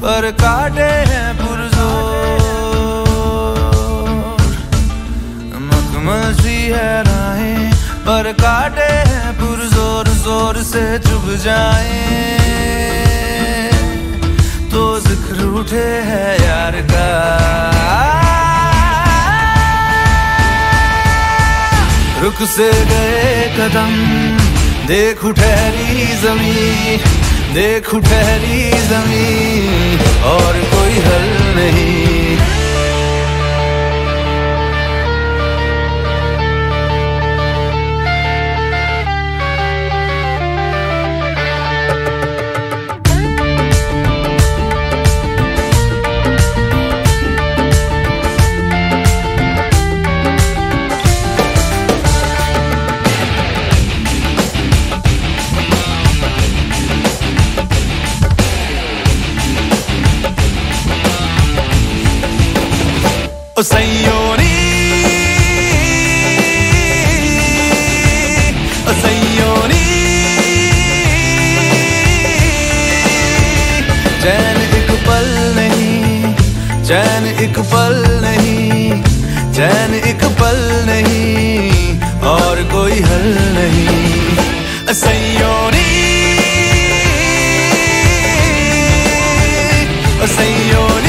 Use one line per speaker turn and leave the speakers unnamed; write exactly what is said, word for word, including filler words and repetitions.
पर काटे हैं पुरजोर। मखमल सी है राहें पर काटे हैं पुरजोर, जोर से चुभ जाए तो जिक्र उठे है यार का। रुक से गए कदम, देखूं ठहरी ज़मीं, देखूं ठहरी ज़मीं, और कोई हल नहीं। O Signori, o Signori, चैन एक पल नहीं, चैन एक पल नहीं, चैन एक पल नहीं, और कोई हल नहीं। O Signori, o Signori,